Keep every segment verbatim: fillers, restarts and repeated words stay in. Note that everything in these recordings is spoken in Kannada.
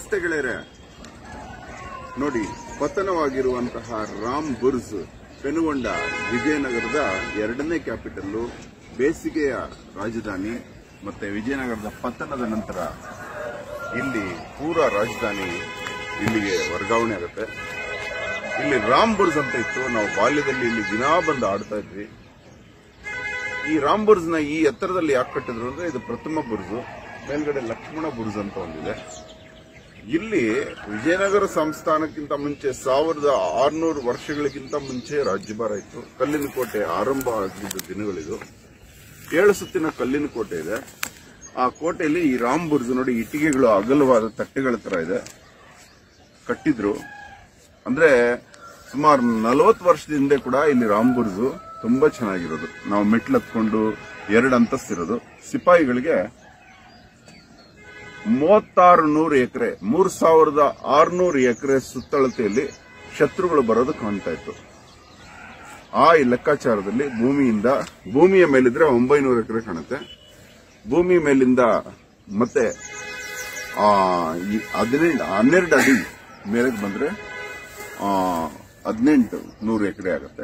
ನಮಸ್ತೆ ಗೆಳೆಯರೆ. ನೋಡಿ, ಪತನವಾಗಿರುವಂತಹ ರಾಮ್ ಬುರ್ಜ್ ಪೆನುಗೊಂಡ ವಿಜಯನಗರದ ಎರಡನೇ ಕ್ಯಾಪಿಟಲ್, ಬೇಸಿಗೆಯ ರಾಜಧಾನಿ. ಮತ್ತೆ ವಿಜಯನಗರದ ಪತನದ ನಂತರ ಇಲ್ಲಿ ಪೂರಾ ರಾಜಧಾನಿ ಇಲ್ಲಿಗೆ ವರ್ಗಾವಣೆ ಆಗುತ್ತೆ. ಇಲ್ಲಿ ರಾಮ್ ಬುರ್ಜ್ ಅಂತ ಇತ್ತು. ನಾವು ಬಾಲ್ಯದಲ್ಲಿ ಇಲ್ಲಿ ದಿನಾ ಬಂದು ಆಡ್ತಾ ಇದ್ವಿ. ಈ ರಾಮ್ ಬುರ್ಜ್ ನ ಈ ಎತ್ತರದಲ್ಲಿ ಯಾಕೆ ಕಟ್ಟಿದ್ರು ಅಂದ್ರೆ ಇದು ಪ್ರಥಮ ಬುರ್ಜು. ಮೇಲ್ಗಡೆ ಲಕ್ಷ್ಮಣ ಬುರ್ಜ್ ಅಂತ ಒಂದಿದೆ. ಇಲ್ಲಿ ವಿಜಯನಗರ ಸಂಸ್ಥಾನಕ್ಕಿಂತ ಮುಂಚೆ ಸಾವಿರದ ಆರುನೂರು ವರ್ಷಗಳಿಗಿಂತ ಮುಂಚೆ ರಾಜ್ಯಭಾರ ಇತ್ತು. ಕಲ್ಲಿನ ಕೋಟೆ ಆರಂಭ ಆಗಿದ್ದ ದಿನಗಳಿದು. ಏಳು ಸುತ್ತಿನ ಕಲ್ಲಿನ ಕೋಟೆ ಇದೆ. ಆ ಕೋಟೆಯಲ್ಲಿ ಈ ರಾಮ್ ಬುರ್ಜ್ ನೋಡಿ, ಇಟ್ಟಿಗೆಗಳು ಅಗಲವಾದ ತಟ್ಟೆಗಳ ತರ ಇದೆ, ಕಟ್ಟಿದ್ರು. ಅಂದ್ರೆ ಸುಮಾರು ನಲವತ್ತು ವರ್ಷದ ಹಿಂದೆ ಕೂಡ ಇಲ್ಲಿ ರಾಮ್ ಬುರ್ಜ್ ತುಂಬಾ ಚೆನ್ನಾಗಿರೋದು. ನಾವು ಮೆಟ್ಲು ಹತ್ಕೊಂಡು ಎರಡು ಅಂತಸ್ತಿರೋದು. ಸಿಪಾಯಿಗಳಿಗೆ ಮೂವತ್ತಾರು ನೂರು ಎಕರೆ ಮೂರ್ ಸಾವಿರದ ಆರ್ನೂರು ಎಕರೆ ಸುತ್ತಳತೆಯಲ್ಲಿ ಶತ್ರುಗಳು ಬರೋದು ಕಾಣ್ತಾ ಇತ್ತು. ಆ ಲೆಕ್ಕಾಚಾರದಲ್ಲಿ ಭೂಮಿಯಿಂದ ಭೂಮಿಯ ಮೇಲಿದ್ರೆ ಒಂಬೈನೂರು ಎಕರೆ ಕಾಣುತ್ತೆ. ಭೂಮಿ ಮೇಲಿಂದ ಮತ್ತೆ ಹದಿನೆಂಟು ಹನ್ನೆರಡು ಅಡಿ ಮೇಲೆಗೆ ಬಂದ್ರೆ ಹದಿನೆಂಟು ನೂರು ಎಕರೆ ಆಗುತ್ತೆ.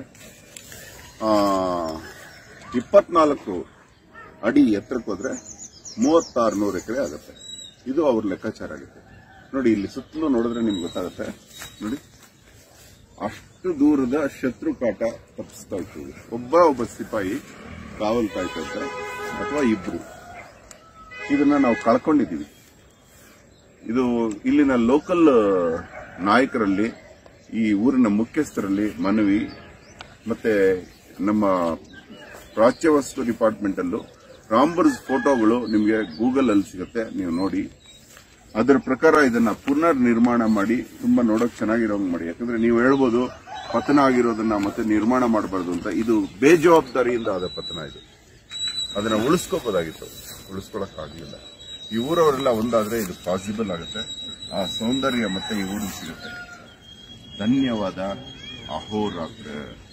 ಇಪ್ಪತ್ನಾಲ್ಕು ಅಡಿ ಎತ್ತರಕ್ಕೆ ಹೋದ್ರೆ ಮೂವತ್ತಾರು ನೂರು ಎಕರೆ ಆಗುತ್ತೆ. ಇದು ಅವ್ರ ಲೆಕ್ಕಾಚಾರ ಆಗುತ್ತೆ. ನೋಡಿ, ಇಲ್ಲಿ ಸುತ್ತಲೂ ನೋಡಿದ್ರೆ ನಿಮ್ಗೆ ಗೊತ್ತಾಗುತ್ತೆ. ನೋಡಿ, ಅಷ್ಟು ದೂರದ ಶತ್ರು ಕಾಟ ತಪ್ಪಿಸ್ತಾ ಇತ್ತು. ಒಬ್ಬ ಒಬ್ಬ ಸಿಪಾಯಿ ಕಾವಲು ಕಾಯ್ತಾ ಇರ್ತಾರೆ, ಅಥವಾ ಇಬ್ರು. ಇದನ್ನ ನಾವು ಕಳ್ಕೊಂಡಿದ್ದೀವಿ. ಇದು ಇಲ್ಲಿನ ಲೋಕಲ್ ನಾಯಕರಲ್ಲಿ, ಈ ಊರಿನ ಮುಖ್ಯಸ್ಥರಲ್ಲಿ ಮನವಿ, ಮತ್ತೆ ನಮ್ಮ ಪ್ರಾಚ್ಯವಸ್ತು ಡಿಪಾರ್ಟ್ಮೆಂಟ್ ಅಲ್ಲೂ ರಾಮ್ ಬುರ್ಜ್ ಫೋಟೋಗಳು ನಿಮಗೆ ಗೂಗಲ್ ಅಲ್ಲಿ ಸಿಗುತ್ತೆ, ನೀವು ನೋಡಿ. ಅದರ ಪ್ರಕಾರ ಇದನ್ನ ಪುನರ್ ನಿರ್ಮಾಣ ಮಾಡಿ ತುಂಬಾ ನೋಡೋಕೆ ಚೆನ್ನಾಗಿರೋಂಗ್ ಮಾಡಿ. ಯಾಕಂದ್ರೆ ನೀವು ಹೇಳ್ಬೋದು ಪತನ ಆಗಿರೋದನ್ನ ಮತ್ತೆ ನಿರ್ಮಾಣ ಮಾಡಬಾರ್ದು ಅಂತ. ಇದು ಬೇಜವಾಬ್ದಾರಿಯಿಂದ ಆದ ಪತನ. ಇದು ಅದನ್ನ ಉಳಿಸ್ಕೋಬೋದಾಗಿತ್ತು, ಉಳಿಸ್ಕೊಳಕ್ ಆಗಲಿಲ್ಲ. ಈ ಊರವರೆಲ್ಲ ಒಂದಾದ್ರೆ ಇದು ಪಾಸಿಬಲ್ ಆಗುತ್ತೆ. ಆ ಸೌಂದರ್ಯ ಮತ್ತೆ ಈ ಊರಿಗೆ ಸಿಗುತ್ತೆ. ಧನ್ಯವಾದ. ಅಹೋರಾತ್ರ.